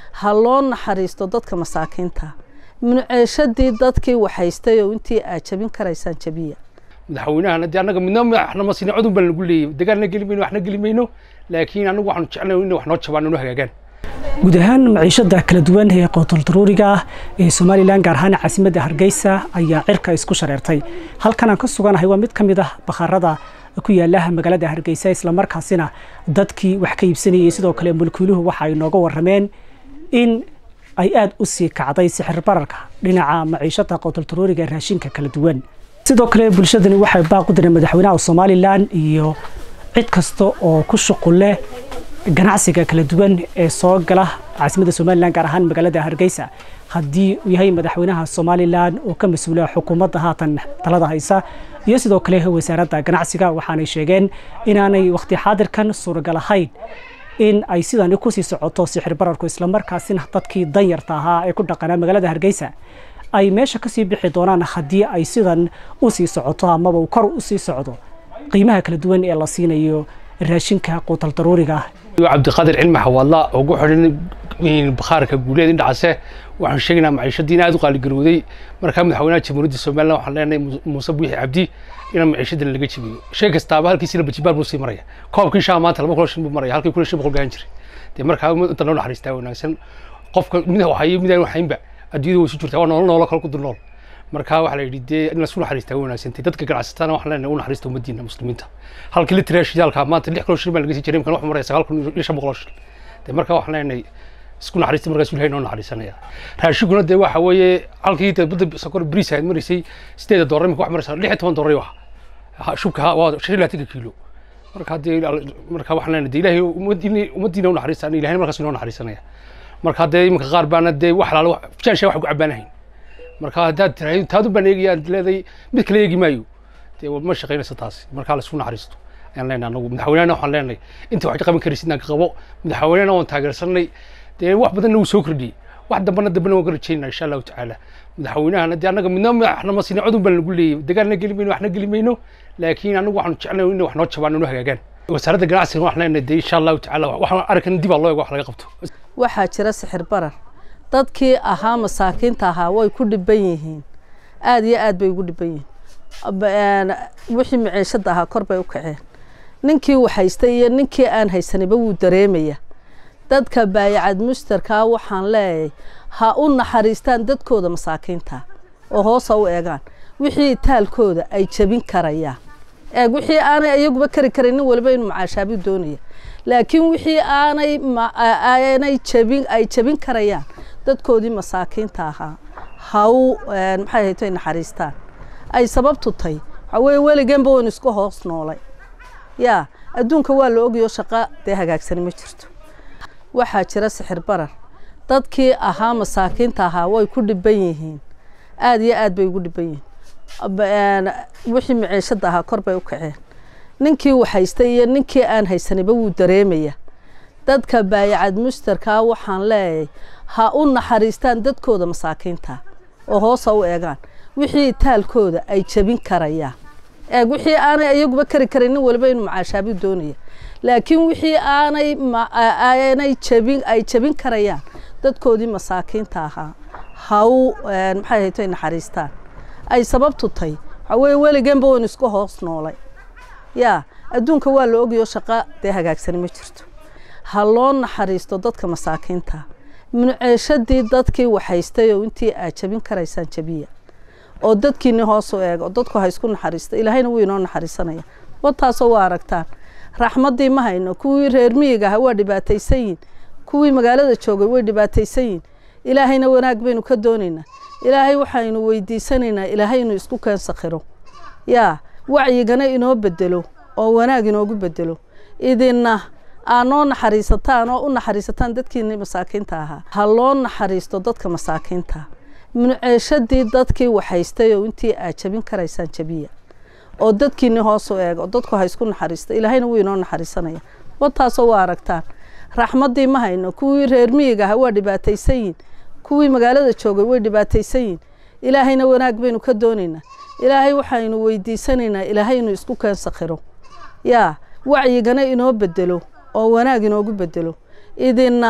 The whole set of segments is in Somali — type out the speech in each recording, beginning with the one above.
هالون حريستو دتك مساكينتا من عيشدي دتكي وحيستي وانتي أجابين كريسان جبية مدحوينها أنا دي أنا قمنا إحنا ما سينا عدو بنقول لي دقالنا قلبينه وإحنا قلبينه لكن أنا واحد نشعلنا إنه إحنا نشبعنا نوه جان guud ahaan maciishada kala duwan ee qootol daruuriga ah ee Soomaaliland gaar ahaan caasimadda Hargeysa ayaa cirka isku shareertay halkan aan ka suganahay waa mid kamid ah bakhaarada ku yaala magaalada Hargeysa isla markaasina dadkii wax ka iibsanayay sidoo kale mulkiiluhu waxa ay nooga warameen in ay aad u sii kacday sicir bararka dhinaca maciishada qootol daruuriga raashinka kala duwan sidoo kale bulshadani waxay baaq u direen madaxweynaha Soomaaliland iyo cid kasta oo ku shaqo leh ganacsiga kala duwan ee soo gala caasimadda Soomaaliland gaar ahaan magaalada Hargeysa hadii uu yahay madaxweynaha Soomaaliland oo ka mas'uula xukuumadda haatan talada haysa iyo sidoo kale wasaaradda ganacsiga waxaanay sheegeen inaanay waqti xaadirkan suuragal ahayn in ay sidaan ku sii socoto sicir bararku isla markaasina dadkii danyarta ahaa ee ku dhaqanaa magaalada Hargeysa ay meesha ka sii bixi doonaan hadii ay sidan u sii socoto ama uu kor u sii socdo qiimaha kala duwan ee la siinayo raashinka qootol daruuriga عبد القادر علم حوالا ugu xiran in bakhaarka guuleed indhacase waxaan sheegnaa maciishadiina aad u qaali garowday marka madaxweynaha jamhuuriyadda Soomaaliland waxaan leenahay Muuse Biixi Cabdi in maciishada laga jabiyo shay kasta halkiisa la bajibaar buu sii maraya koobkii shaa maanta 2 buu maraya halkii 2 boqol gaan jiray de marka inta loo naxariistaa wanaagsan qofka midaan waxaynba adduunyada way soo jirtaa nolol kale ku dulnool marka waxa la yidhi in la soo naxariistaa wanaagsan dadka ganacsatada waxaan leenahay u naxariisto ummadina muslimiinta halkii la tiraash yaalka maanta 6 shil baan laga sii jiray kan wax maraya 9 shil de marka waxaan leenahay isku naxariisto markaas Ilaahay noo naxariisanaya raashiguna de waxa weeye halkii dad sokor bariis ay marisay $8 marka wax maraysa $16 wax shubka waa 20 kiilo marka waxaan leenahay Ilaahay ummadina u naxariisanaya Ilaahay markaas noo naxariisanaya marka de imka qaar baana de wax la jaanshay wax ku cabaanayn marka hadaad tiraahdo taadu baneegayaan leeday mid kale eegi maayo de ma shaqeynaysa taas marka la isku naxariisto aan leenahay anagu madaxweynaha waxaan leenahay inta wax qaban karisidna ka qabo madaxweynaha oo taageersanay de wax badan uu soo kordhiyay wax dambana waan garajeenaa insha Allah taala madaxweynaha de anaga midna waxna ma siina cudub baan lagu leeyahay dagaalna gelimayno waxna gelimayno laakiin anagu waxaan jeclahay in wax noo jabaan inuu hagaagaan wasaaradda ganacsiga waxaan leenahay de insha Allah taala waxaan arkan dib loo eego wax laga qabto waxa jira sixir barar dadkii ahaa masaakiinta ahaa way ku dhiban yihiin aad iyo aad bay ugu dhiban yihiin wixii maciishada ahaa kor bay u kaceen ninkii waxaystay iyo ninkii aan haysanayba wuu dareemaya dadka baayacad mushtarka waxaan leeyahay ha u naxariistaan dadkooda masaakiinta oo hoos u eegaan wixii taalkooda ay jabin karayaan wixii aanay ayaguba kari karin walba inuu macaashaabi doonaya laakiin wixii aanay jabin karayaan dadkoodii masaakiinta ahaa haw maxay haytay naxariistaan ay sababtu tay waxa weeye weligeanba waan isku hoos noolay yaa adduunka waa la ogayo shaqo de hagaagsan ma jirto waxa jira sixir barar dadkii ahaa masaakiinta ahaa way ku dhiban yihiin aad iyo aad bay ugu dhiban yihiin wixii maciishada ahaa kor bay u kaceen ninkii waxaystay iyo ninkii aan haysanayba wuu dareemaya dadka baayacad mushtarka waxaan leeyahay ha u naxariistaan dadkooda masaakiinta oo hoos u eegaan wixii taalkooda ay jabin karayaan wixii aanay ayaguba kari karin walba inuu macaashaabi doonaya laakiin wixii aanay jabin karayaan dadkoodii masaakiinta ahaa haw maxay haytay naxariistaan ay sababtu tay waxa weeye weligeanba waan isku hoos noolay yaa adduunka waa la ogayo shaqo de hagaagsan ma jirto ha loo naxariisto dadka masaakiinta munaashadii dadkii waxaystay oo intii aad jabin karaysaan jabiya oo dadkiina hoos u eego dadku ha isku naxariisto ilaahayna wuu inoo naxariisanaya wataasoo waa aragtaan raxmadii ma hayno kuwii reer miyiga waa dhibaataysan yihiin kuwii magaalada joogay way dhibaataysan yihiin ilaahayna wanaag baynu ka doonaynaa ilaahay waxaynu weydiisanaynaa ilaahay inuu isku keensakhiro yaa wacyigana inoo bedelo oo wanaag inoogu bedelo idinna aanoo naxariisataan oo u naxariisataan dadkiina masaakiinta ahaa ha loo naxariisto dadka masaakiinta munaashadii dadkii waxaystay oo intii aad jabin karaysaan jabiya oo dadkiina hoos u eego dadku ha isku naxariisto ilaahayna wuu inoo naxariisanaya wataasoo waa aragtaan raxmadii ma hayno kuwii reer miyiga waa dhibaataysan yihiin kuwii magaalada joogay way dhibaataysan yihiin ilaahayna wanaag baynu ka doonaynaa ilaahay waxaynu weydiisanaynaa ilaahay inuu isku keensakhiro yaa wacyigana inoo bedelo oo wanaag inoogu bedelo idinna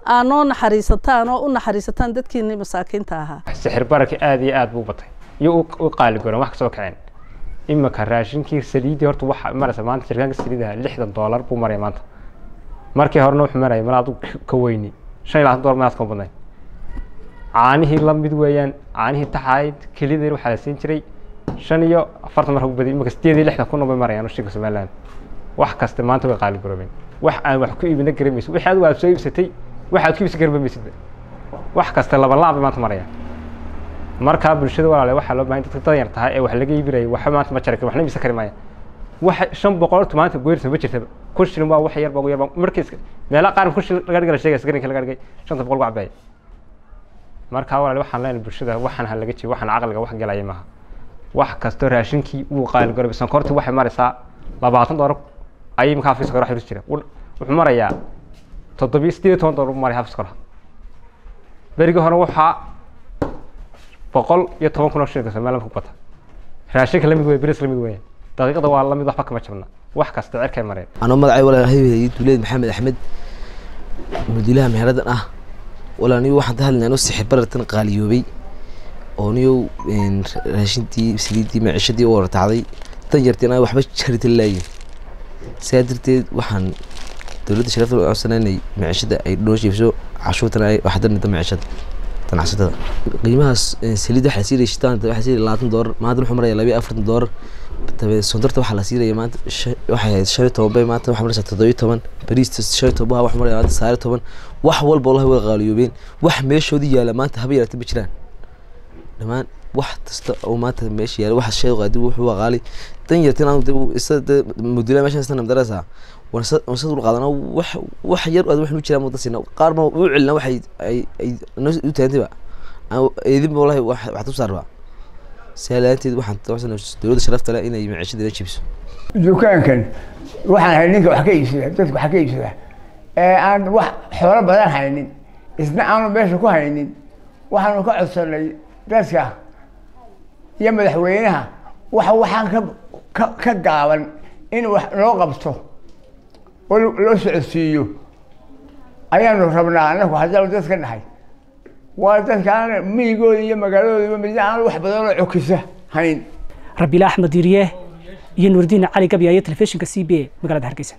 aanoo naxariisataan oo u naxariisataan dadkiinii masaakiinta ahaa sixir bararka aad iyo aad buu batay iyo u qaali goran wax ka soo kaceen imaka raashinkii saliidii horta waxa maraysa maanta shirkadda saliidaha $60 buu maray maanta markii horena wuxuu maray malaad ka weyni $5 maad ka badnay caanihii la mid weeyaan caanihii taxayd kaliya waxa la siin jiray 45 mar ugu badiyay imaka 60 kun oo marayaan shirka Soomaaliland wax kasta maanta way qaali garoobeen wax aan wax ku iibina gareemayso waxa aad soo iibsatay waxa ku iibsan gareemayso wax kasta laba laab maanta maraya marka bulshada walaalahay waxa loo baahan dadka yar tahay ee wax laga iibinay waxa maanta ma jarka waxna iibsan karimaya waxa 500 maanta goyrta ma jirta ku shilin waa wax yar yar markiis meela qaar ku shilin laga dhigay sheegay sagarka laga dhigay 500 ku cabay marka walaalahay waxaan leenahay bulshada waxaan hal laga jiyo waxaan aqalga wax galay maaha wax kasta raashinkii uu qaali garoobay sonkorta waxay maraysaa $20 ayay markaa fiiska wax yar jira wuxuu marayaa $7 maray hafskara bariga hore waxa 110 kun oo shilin Soomaaliland ku bata raashinka la mid way biris la mid way daqiiqada waa la mid waxba kama jabna wax kasta cirkay mareen ana magacay walaalhay Duleed Maxamed Axmed mudulaha meeradan ah walaaniyo waxaan hadalnaa sixir barartan qaaliyoobay oo niyo raashintii saliidii maciishadii oo ratacday tan yartina waxba jaritilaayin سيادرتي وحن دولة الشرف العسناني معيشة أي دوشي فشو عشوتنا أي واحد من معيشة تنعسدها قيمها سليدة حسيرة شتان حسيرة $20 ما هذا الحمر يلا بي $40 تبي صندرت واحد حسيرة يا مات واحد شريت توبة مات واحد مرة ستضيع طبعا بريست شريت توبها واحد مرة مات سعر طبعا واحد والله هو الغاليوبين واحد ماشي ودي يا لمات هبيرة تبشران لما واحد أو مات ماشي يعني واحد شيء غادي وهو غالي تنجرتين أنا استد مدير ماشي استنى مدرسة ونصدر القاضي واحد يرقد واحد نوتشي متصينا قارما وعلنا واحد أي الناس يتهدي بقى أو يذم والله واحد تصير بقى سهلاتي واحد توصلنا دولة شرفت لا إني معيشة دليل شيبس دكان كان واحد هنيك وحكيش تدك حكيش أنا واحد حوار بدل هنين إثناء أنا بيش كو هنين واحد نقعد صلي دسكة يوم الحوينها waxaan ka gaaban in wax loo qabto oo loo socodsiiyo ayaanu rabnaa anagu hadal dadka dhahay waa dadkaan miigooda iyo magaaladooda midaan wax badan oo cukisa hayn Rabiila Axmed Diiriye iyo Nuurdiin Cali Gabiyaye telefishinka CBA magaalada Hargeysa